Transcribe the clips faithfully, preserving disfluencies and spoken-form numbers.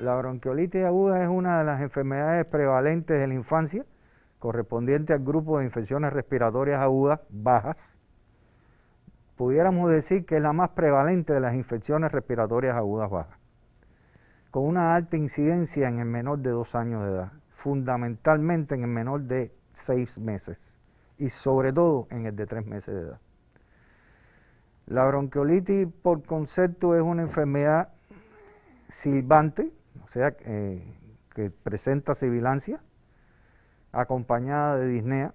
La bronquiolitis aguda es una de las enfermedades prevalentes de la infancia, correspondiente al grupo de infecciones respiratorias agudas bajas. Pudiéramos decir que es la más prevalente de las infecciones respiratorias agudas bajas, con una alta incidencia en el menor de dos años de edad, fundamentalmente en el menor de seis meses y sobre todo en el de tres meses de edad. La bronquiolitis por concepto es una enfermedad silbante, o sea, eh, que presenta sibilancia, acompañada de disnea,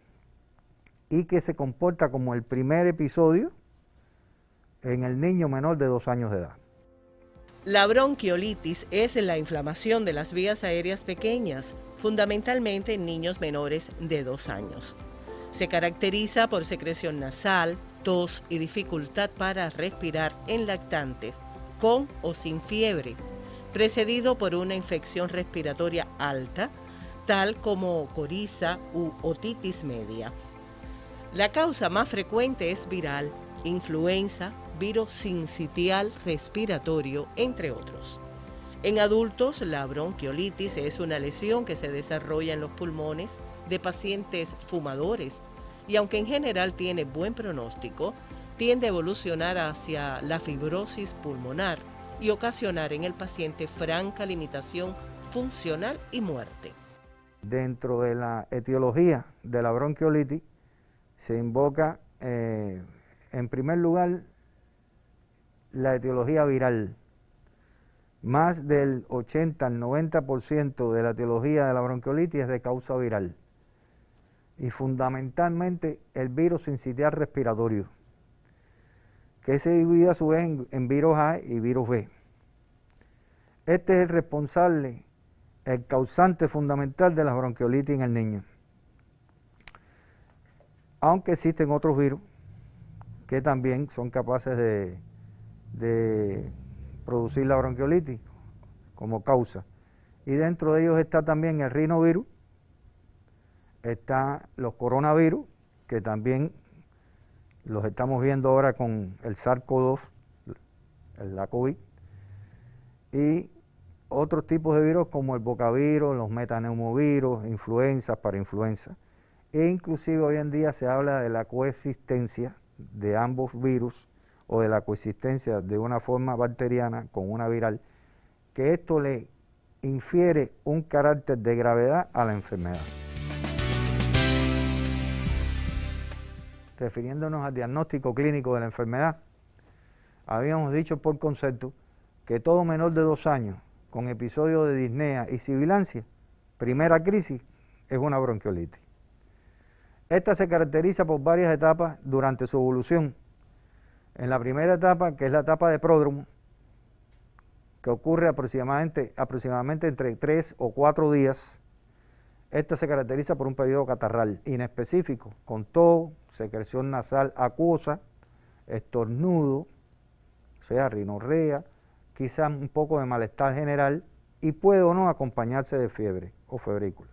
y que se comporta como el primer episodio en el niño menor de dos años de edad. La bronquiolitis es la inflamación de las vías aéreas pequeñas, fundamentalmente en niños menores de dos años. Se caracteriza por secreción nasal, tos y dificultad para respirar en lactantes, con o sin fiebre, precedido por una infección respiratoria alta, tal como coriza u otitis media. La causa más frecuente es viral, influenza, virus sincitial respiratorio, entre otros. En adultos, la bronquiolitis es una lesión que se desarrolla en los pulmones de pacientes fumadores y aunque en general tiene buen pronóstico, tiende a evolucionar hacia la fibrosis pulmonar y ocasionar en el paciente franca limitación funcional y muerte. Dentro de la etiología de la bronquiolitis se invoca eh, en primer lugar la etiología viral. Más del ochenta al noventa por ciento de la etiología de la bronquiolitis es de causa viral y fundamentalmente el virus sincitial respiratorio, que se divide a su vez en, en virus A y virus B. Este es el responsable, el causante fundamental de la bronquiolitis en el niño. Aunque existen otros virus que también son capaces de, de producir la bronquiolitis como causa. Y dentro de ellos está también el rinovirus, están los coronavirus, que también los estamos viendo ahora con el SARS CoV dos, la COVID, y otros tipos de virus como el bocavirus, los metaneumovirus, influenzas para influenza. E inclusive hoy en día se habla de la coexistencia de ambos virus o de la coexistencia de una forma bacteriana con una viral, que esto le infiere un carácter de gravedad a la enfermedad. Refiriéndonos al diagnóstico clínico de la enfermedad, habíamos dicho por concepto que todo menor de dos años con episodio de disnea y sibilancia, primera crisis, es una bronquiolitis. Esta se caracteriza por varias etapas durante su evolución. En la primera etapa, que es la etapa de pródromo, que ocurre aproximadamente, aproximadamente entre tres o cuatro días, esta se caracteriza por un periodo catarral inespecífico, con tos, secreción nasal acuosa, estornudo, o sea, rinorrea, quizás un poco de malestar general y puede o no acompañarse de fiebre o febrícula.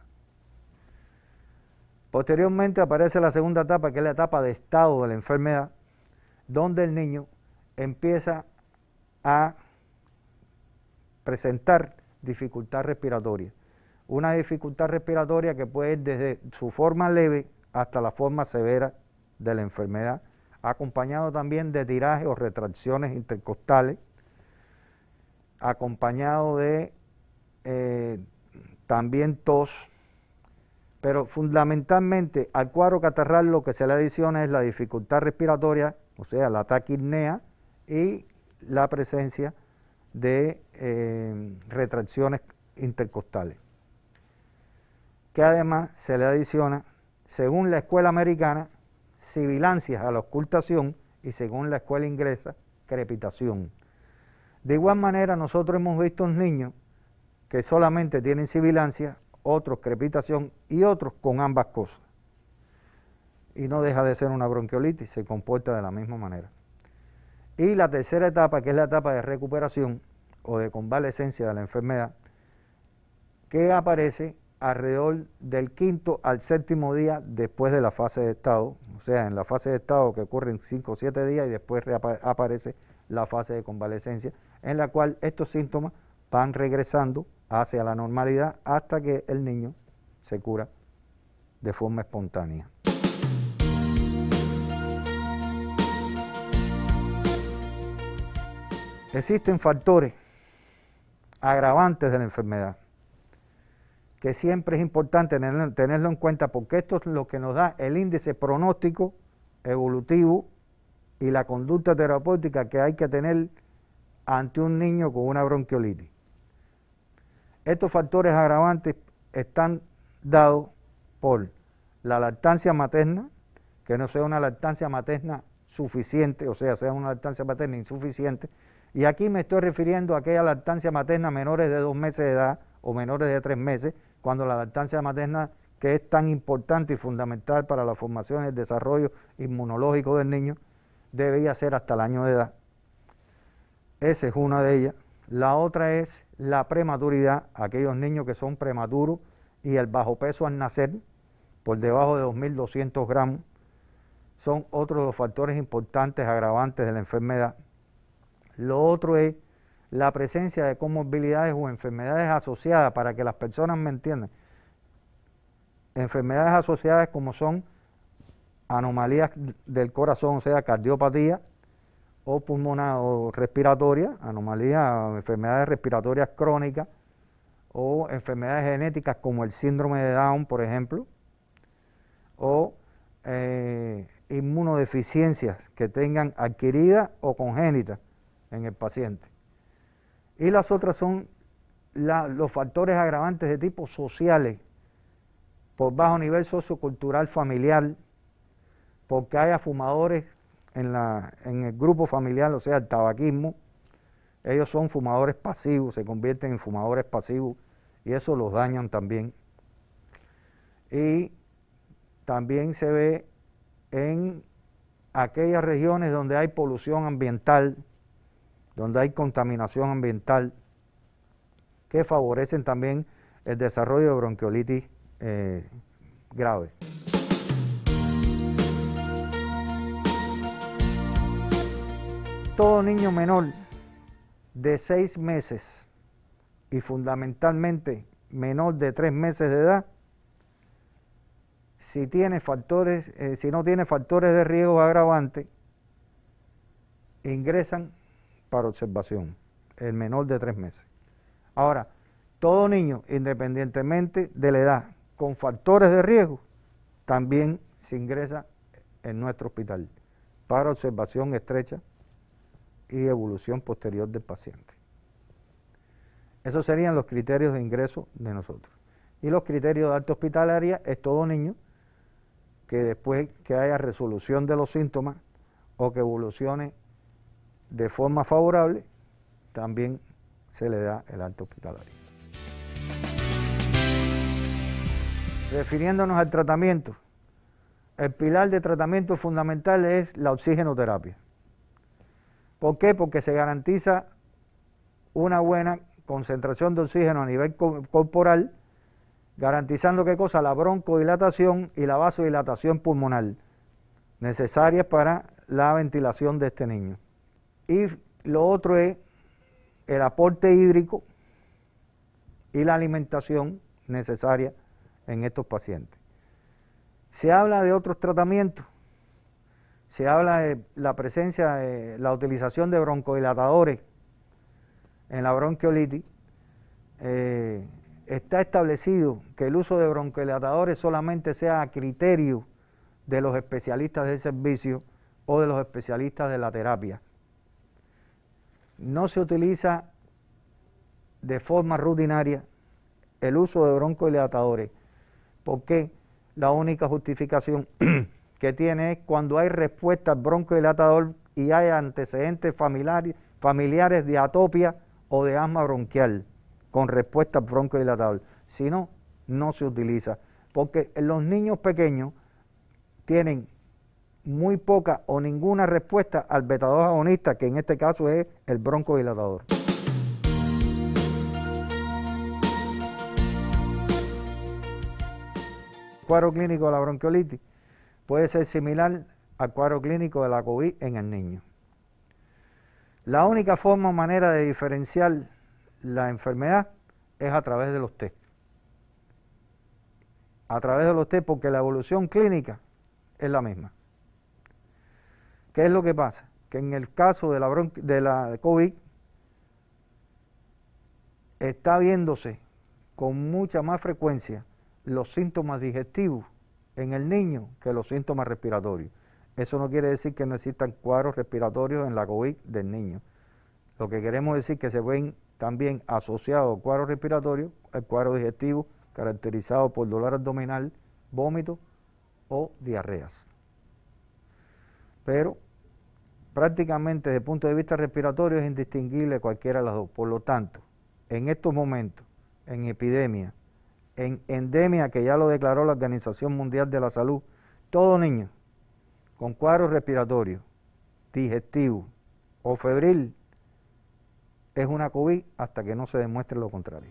Posteriormente aparece la segunda etapa, que es la etapa de estado de la enfermedad, donde el niño empieza a presentar dificultad respiratoria. Una dificultad respiratoria que puede ir desde su forma leve hasta la forma severa de la enfermedad, acompañado también de tiraje o retracciones intercostales, acompañado de eh, también tos, pero fundamentalmente al cuadro catarral lo que se le adiciona es la dificultad respiratoria, o sea, la taquipnea y la presencia de eh, retracciones intercostales, que además se le adiciona, según la escuela americana, sibilancias a la auscultación y según la escuela inglesa, crepitación. De igual manera, nosotros hemos visto niños que solamente tienen sibilancia, otros crepitación y otros con ambas cosas. Y no deja de ser una bronquiolitis, se comporta de la misma manera. Y la tercera etapa, que es la etapa de recuperación o de convalecencia de la enfermedad, que aparece alrededor del quinto al séptimo día después de la fase de estado, o sea, en la fase de estado que ocurre en cinco o siete días y después aparece la fase de convalecencia, en la cual estos síntomas van regresando hacia la normalidad hasta que el niño se cura de forma espontánea. Existen factores agravantes de la enfermedad que siempre es importante tenerlo, tenerlo en cuenta, porque esto es lo que nos da el índice pronóstico evolutivo y la conducta terapéutica que hay que tener ante un niño con una bronquiolitis. Estos factores agravantes están dados por la lactancia materna, que no sea una lactancia materna suficiente, o sea, sea una lactancia materna insuficiente, y aquí me estoy refiriendo a aquella lactancia materna menores de dos meses de edad o menores de tres meses, cuando la lactancia materna, que es tan importante y fundamental para la formación y el desarrollo inmunológico del niño, debía ser hasta el año de edad. Esa es una de ellas. La otra es la prematuridad, aquellos niños que son prematuros y el bajo peso al nacer, por debajo de dos mil doscientos gramos, son otros de los factores importantes agravantes de la enfermedad. Lo otro es la presencia de comorbilidades o enfermedades asociadas, para que las personas me entiendan. Enfermedades asociadas como son anomalías del corazón, o sea, cardiopatía, o pulmonar o respiratoria, anomalías, enfermedades respiratorias crónicas, o enfermedades genéticas como el síndrome de Down, por ejemplo, o eh, inmunodeficiencias que tengan adquiridas o congénitas en el paciente. Y las otras son la, los factores agravantes de tipo sociales, por bajo nivel sociocultural familiar, porque haya fumadores en, la, en el grupo familiar, o sea, el tabaquismo. Ellos son fumadores pasivos, se convierten en fumadores pasivos y eso los dañan también. Y también se ve en aquellas regiones donde hay polución ambiental, donde hay contaminación ambiental, que favorecen también el desarrollo de bronquiolitis eh, grave. Todo niño menor de seis meses y fundamentalmente menor de tres meses de edad, si tiene factores, eh, si no tiene factores de riesgo agravantes, ingresan para observación, el menor de tres meses. Ahora, todo niño, independientemente de la edad, con factores de riesgo, también se ingresa en nuestro hospital para observación estrecha y evolución posterior del paciente. Esos serían los criterios de ingreso de nosotros. Y los criterios de alta hospitalaria es todo niño que después que haya resolución de los síntomas o que evolucione de forma favorable, también se le da el alta hospitalaria. Refiriéndonos al tratamiento, el pilar de tratamiento fundamental es la oxigenoterapia. ¿Por qué? Porque se garantiza una buena concentración de oxígeno a nivel corporal, garantizando ¿qué cosa? La broncodilatación y la vasodilatación pulmonar, necesarias para la ventilación de este niño. Y lo otro es el aporte hídrico y la alimentación necesaria en estos pacientes. Se habla de otros tratamientos, se habla de la presencia de la utilización de broncodilatadores en la bronquiolitis. Eh, está establecido que el uso de broncodilatadores solamente sea a criterio de los especialistas del servicio o de los especialistas de la terapia. No se utiliza de forma rutinaria el uso de broncodilatadores, porque la única justificación que tiene es cuando hay respuesta al broncodilatador y hay antecedentes familiares, familiares de atopia o de asma bronquial con respuesta al broncodilatador. Si no, no se utiliza, porque los niños pequeños tienen muy poca o ninguna respuesta al beta dos agonista, que en este caso es el broncodilatador. El cuadro clínico de la bronquiolitis puede ser similar al cuadro clínico de la COVID en el niño. La única forma o manera de diferenciar la enfermedad es a través de los test. A través de los test, porque la evolución clínica es la misma. ¿Qué es lo que pasa? Que en el caso de la, de la COVID está viéndose con mucha más frecuencia los síntomas digestivos en el niño que los síntomas respiratorios. Eso no quiere decir que no existan cuadros respiratorios en la COVID del niño. Lo que queremos decir es que se ven también asociados cuadros respiratorios, el cuadro digestivo caracterizado por dolor abdominal, vómito o diarreas. Pero prácticamente desde el punto de vista respiratorio es indistinguible cualquiera de las dos. Por lo tanto, en estos momentos, en epidemia, en endemia que ya lo declaró la Organización Mundial de la Salud, todo niño con cuadros respiratorios, digestivo o febril es una COVID hasta que no se demuestre lo contrario.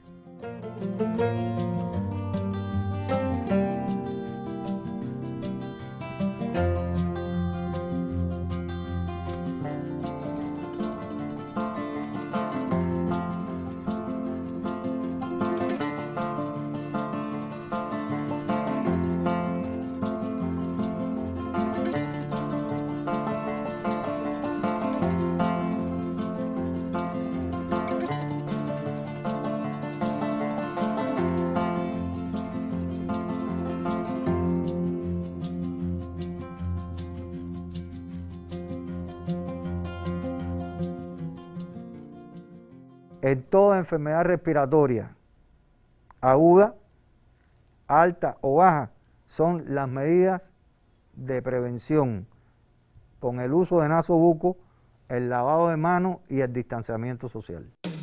En toda enfermedad respiratoria, aguda, alta o baja, son las medidas de prevención con el uso de nasobuco, el lavado de manos y el distanciamiento social.